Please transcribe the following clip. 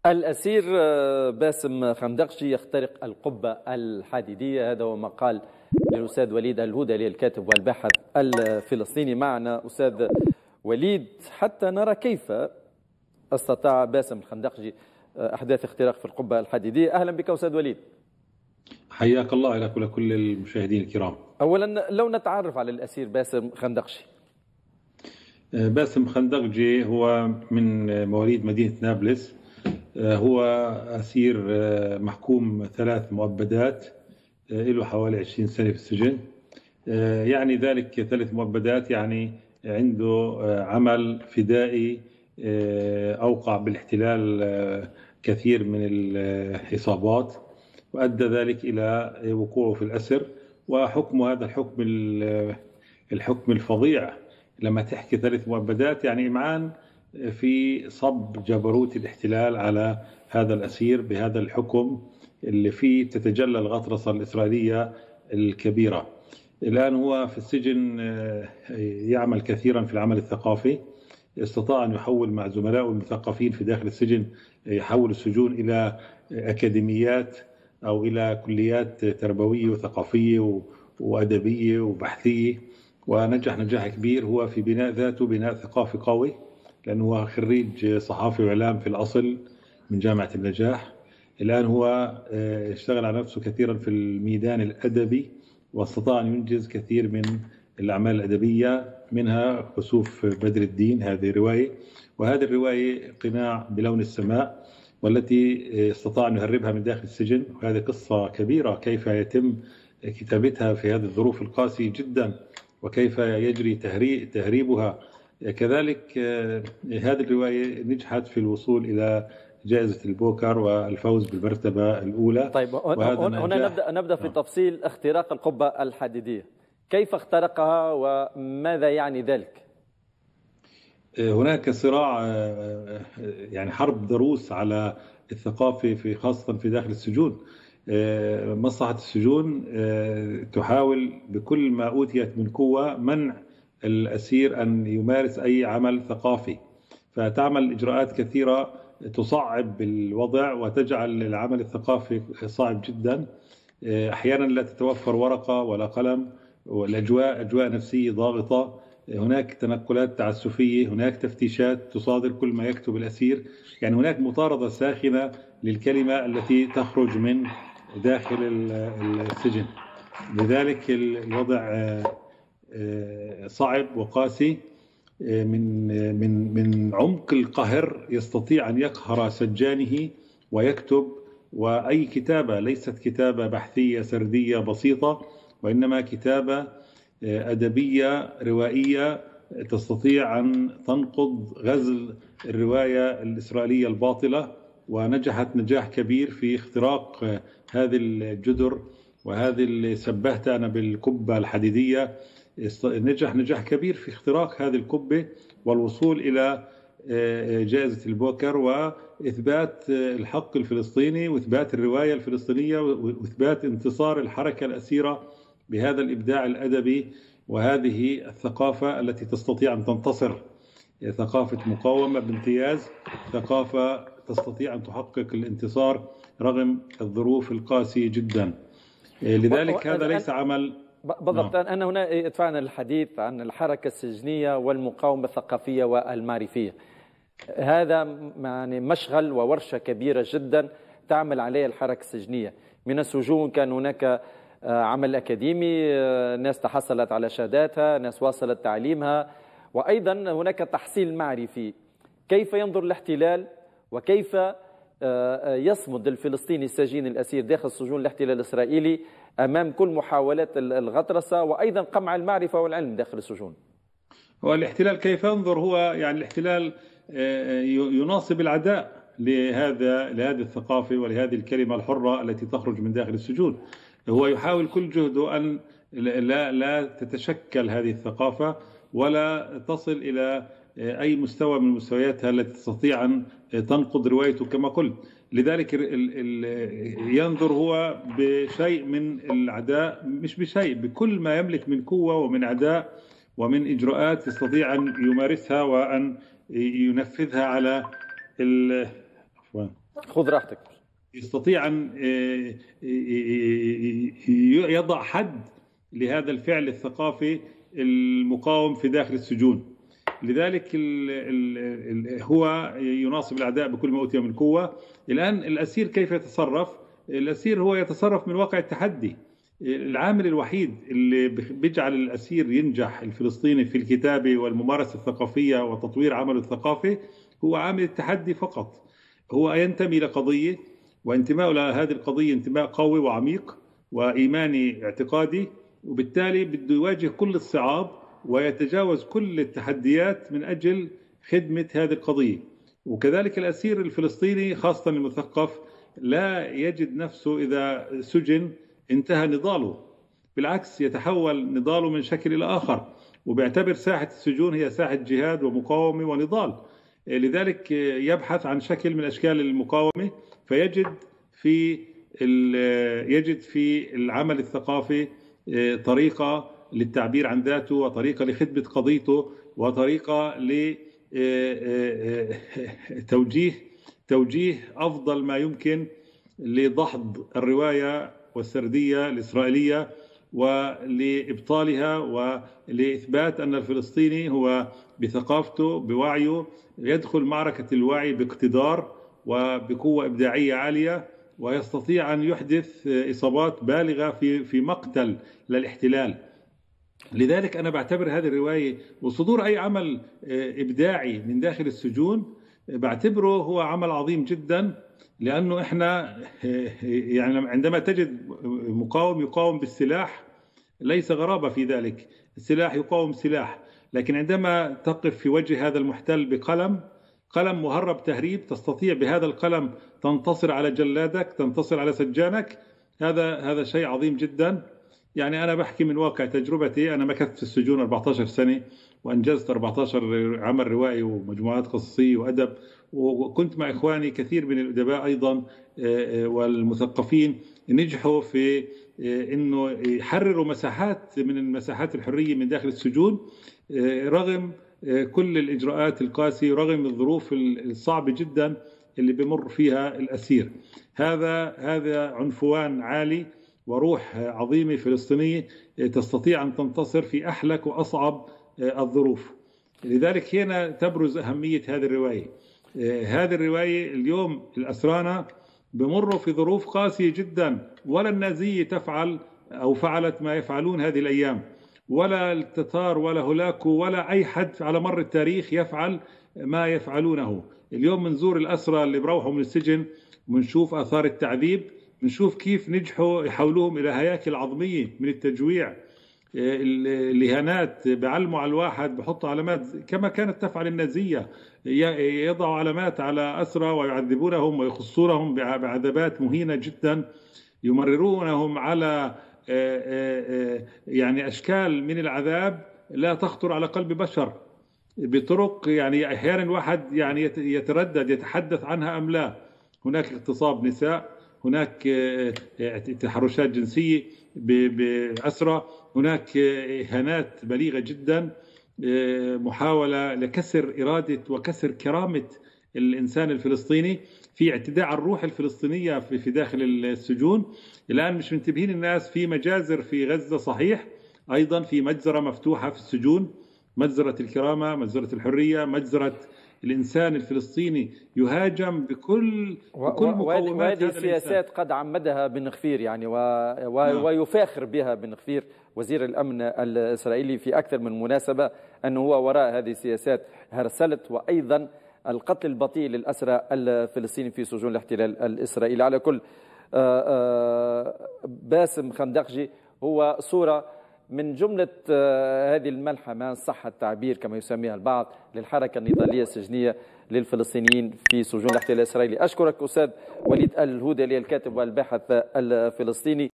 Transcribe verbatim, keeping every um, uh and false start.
الأسير باسم خندقجي يخترق القبة الحديدية، هذا هو ما قال للأستاذ وليد الهذلي الكاتب والباحث الفلسطيني. معنا أستاذ وليد حتى نرى كيف استطاع باسم الخندقجي أحداث اختراق في القبة الحديدية. أهلا بك أستاذ وليد. حياك الله لك ولكل المشاهدين الكرام. أولا لو نتعرف على الأسير باسم خندقجي. باسم خندقجي هو من مواليد مدينة نابلس، هو أسير محكوم ثلاث مؤبدات، له حوالي عشرين سنة في السجن. يعني ذلك ثلاث مؤبدات، يعني عنده عمل فدائي أوقع بالاحتلال كثير من الإصابات، وأدى ذلك إلى وقوعه في الأسر وحكم هذا الحكم الحكم الفظيع. لما تحكي ثلاث مؤبدات يعني إمعان في صب جبروت الاحتلال على هذا الأسير بهذا الحكم اللي فيه تتجلى الغطرسة الإسرائيلية الكبيرة. الآن هو في السجن يعمل كثيرا في العمل الثقافي، استطاع أن يحول مع زملائه المثقفين في داخل السجن، يحول السجون إلى أكاديميات أو إلى كليات تربوية وثقافية وأدبية وبحثية، ونجح نجاح كبير. هو في بناء ذاته بناء ثقافي قوي، لأنه هو خريج صحافة وإعلام في الأصل من جامعة النجاح. الآن هو اشتغل على نفسه كثيرا في الميدان الأدبي، واستطاع أن ينجز كثير من الأعمال الأدبية، منها كسوف بدر الدين، هذه رواية، وهذه الرواية قناع بلون السماء، والتي استطاع أن يهربها من داخل السجن. وهذه قصة كبيرة كيف يتم كتابتها في هذه الظروف القاسية جدا، وكيف يجري تهريبها. كذلك هذه الرواية نجحت في الوصول إلى جائزة البوكر والفوز بالمرتبة الأولى. طيب هنا نبدأ نبدأ في تفصيل اختراق القبة الحديدية. كيف اخترقها وماذا يعني ذلك؟ هناك صراع، يعني حرب ضروس على الثقافة في خاصة في داخل السجون. مصلحة السجون تحاول بكل ما أوتيت من قوة منع الأسير أن يمارس أي عمل ثقافي، فتعمل إجراءات كثيرة تصعب الوضع وتجعل العمل الثقافي صعب جدا. أحيانا لا تتوفر ورقة ولا قلم، والأجواء أجواء نفسية ضاغطة، هناك تنقلات تعسفية، هناك تفتيشات تصادر كل ما يكتب الأسير، يعني هناك مطاردة ساخنة للكلمة التي تخرج من داخل السجن. لذلك الوضع صعب وقاسي. من من من عمق القهر يستطيع أن يقهر سجانه ويكتب، وأي كتابة ليست كتابة بحثية سردية بسيطة، وإنما كتابة أدبية روائية تستطيع أن تنقض غزل الرواية الإسرائيلية الباطلة. ونجحت نجاح كبير في اختراق هذه الجدر، وهذه اللي سبهت أنا بالقبة الحديدية، نجح نجاح كبير في اختراق هذه القبة والوصول إلى جائزة البوكر، وإثبات الحق الفلسطيني وإثبات الرواية الفلسطينية وإثبات انتصار الحركة الأسيرة بهذا الإبداع الأدبي وهذه الثقافة التي تستطيع أن تنتصر. ثقافة مقاومة بامتياز، ثقافة تستطيع أن تحقق الانتصار رغم الظروف القاسية جدا. لذلك هذا ليس عمل بالضبط. نعم. أنا هنا ادفعنا الحديث عن الحركة السجنية والمقاومة الثقافية والمعرفية. هذا يعني مشغل وورشة كبيرة جدا تعمل عليها الحركة السجنية. من السجون كان هناك عمل أكاديمي، ناس تحصلت على شهاداتها، ناس واصلت تعليمها، وأيضا هناك تحصيل معرفي. كيف ينظر الاحتلال وكيف يصمد الفلسطيني السجين الأسير داخل سجون الاحتلال الإسرائيلي أمام كل محاولات الغطرسة وأيضا قمع المعرفة والعلم داخل السجون؟ هو الاحتلال كيف ينظر؟ هو يعني الاحتلال يناصب العداء لهذا لهذه الثقافة ولهذه الكلمة الحرة التي تخرج من داخل السجون. هو يحاول كل جهده أن لا لا تتشكل هذه الثقافة ولا تصل إلى أي مستوى من مستوياتها التي تستطيع أن تنقض روايته كما قلت. لذلك ينظر هو بشيء من العداء، مش بشيء، بكل ما يملك من قوة ومن عداء ومن إجراءات يستطيع أن يمارسها وأن ينفذها على عفوا خذ راحتك. يستطيع أن يضع حد لهذا الفعل الثقافي المقاوم في داخل السجون. لذلك ال ال هو يناصب الأعداء بكل ما أوتي من قوة. الآن الأسير كيف يتصرف؟ الأسير هو يتصرف من واقع التحدي. العامل الوحيد اللي بيجعل الأسير ينجح الفلسطيني في الكتابة والممارسة الثقافية وتطوير عمله الثقافي هو عامل التحدي فقط. هو ينتمي لقضية، وانتماءه لهذه القضية انتماء قوي وعميق وإيماني اعتقادي، وبالتالي بده يواجه كل الصعاب ويتجاوز كل التحديات من أجل خدمة هذه القضية. وكذلك الأسير الفلسطيني خاصة المثقف لا يجد نفسه إذا سجن انتهى نضاله، بالعكس يتحول نضاله من شكل إلى آخر، وبيعتبر ساحة السجون هي ساحة جهاد ومقاومة ونضال. لذلك يبحث عن شكل من أشكال المقاومة، فيجد في يجد في العمل الثقافي طريقة للتعبير عن ذاته، وطريقة لخدمة قضيته، وطريقة لتوجيه توجيه أفضل ما يمكن لدحض الرواية والسردية الإسرائيلية ولإبطالها ولإثبات أن الفلسطيني هو بثقافته بوعيه يدخل معركة الوعي باقتدار وبقوة إبداعية عالية، ويستطيع أن يحدث إصابات بالغة في في مقتل للاحتلال. لذلك أنا بعتبر هذه الرواية وصدور أي عمل إبداعي من داخل السجون بعتبره هو عمل عظيم جدا، لأنه إحنا يعني عندما تجد مقاوم يقاوم بالسلاح ليس غرابة في ذلك، السلاح يقاوم سلاح، لكن عندما تقف في وجه هذا المحتل بقلم قلم مهرب تهريب تستطيع بهذا القلم تنتصر على جلادك، تنتصر على سجانك، هذا هذا شيء عظيم جدا. يعني أنا بحكي من واقع تجربتي، أنا مكثت في السجون أربعة عشر سنة وأنجزت أربعة عشر عمل روائي ومجموعات قصصية وأدب، وكنت مع إخواني كثير من الأدباء أيضا والمثقفين نجحوا في أنه يحرروا مساحات من المساحات الحرية من داخل السجون رغم كل الإجراءات القاسية، رغم الظروف الصعبة جدا اللي بمر فيها الأسير. هذا هذا عنفوان عالي وروح عظيمة فلسطينية تستطيع أن تنتصر في أحلك وأصعب الظروف. لذلك هنا تبرز أهمية هذه الرواية. هذه الرواية اليوم الأسرانا بمروا في ظروف قاسية جدا، ولا النازية تفعل أو فعلت ما يفعلون هذه الأيام، ولا التتار ولا هولاكو ولا أي حد على مر التاريخ يفعل ما يفعلونه. اليوم منزور الأسرى اللي بروحوا من السجن ونشوف آثار التعذيب، نشوف كيف نجحوا يحولوهم إلى هياكل عظمية من التجويع، الإهانات، بعلموا على الواحد بحطوا علامات كما كانت تفعل النازية، يضعوا علامات على أسرى ويعذبونهم ويخصونهم بعذابات مهينة جدا، يمررونهم على يعني أشكال من العذاب لا تخطر على قلب بشر بطرق يعني أحيانا الواحد يعني يتردد يتحدث عنها أم لا. هناك اغتصاب نساء، هناك تحرشات جنسية بأسرى، هناك إهانات بليغة جدا، محاولة لكسر إرادة وكسر كرامة الإنسان الفلسطيني، في اعتداء على الروح الفلسطينية في داخل السجون. الآن مش منتبهين الناس، في مجازر في غزة صحيح، أيضا في مجزرة مفتوحة في السجون، مجزرة الكرامة، مجزرة الحرية، مجزرة الإنسان الفلسطيني يهاجم بكل بكل مقومات هذه السياسات قد عمدها بن غفير يعني و... و... ويفاخر بها بن غفير وزير الأمن الإسرائيلي في أكثر من مناسبة أنه هو وراء هذه السياسات، هرسلت وأيضا القتل البطيء للأسرى الفلسطينيين في سجون الاحتلال الإسرائيلي. على كل باسم خندقجي هو صورة من جملة هذه الملحمة إن صح التعبير كما يسميها البعض للحركة النضالية السجنية للفلسطينيين في سجون الاحتلال الإسرائيلي. أشكرك أستاذ وليد الهودلي الكاتب والباحث الفلسطيني.